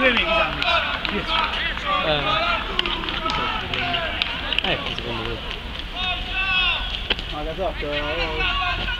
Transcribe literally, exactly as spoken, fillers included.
pure me, Sammy. Eh. Ecco, secondo me. Ma casotto.